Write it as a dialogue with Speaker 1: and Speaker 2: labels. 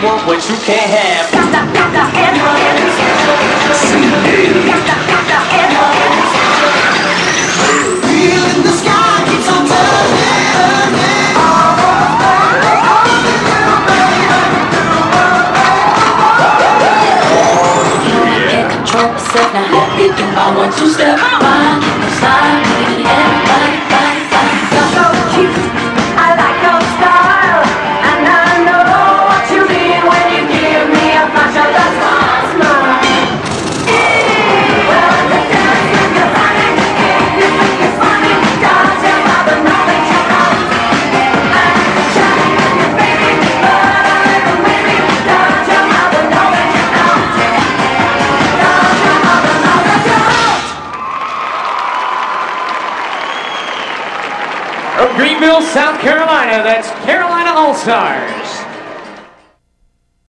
Speaker 1: want what you can't have.
Speaker 2: Got the headhunters. Got the headhunters.
Speaker 3: Wheel in the sky keeps on turning.
Speaker 2: Can't control myself now. Let me do my 1-2 step. Mind and slide, everybody, you're so cute. I like your style, and I know what you mean when you give me a flash of that smile. Well, the dance if you're funny, if you think it's funny, don't you bother knowing you're wrong. I'm shy and you're baby, but a little maybe, don't you bother knowing you're wrong. Don't you bother knowing you're wrong.
Speaker 1: From Greenville, South Carolina, that's Carolina All-Stars.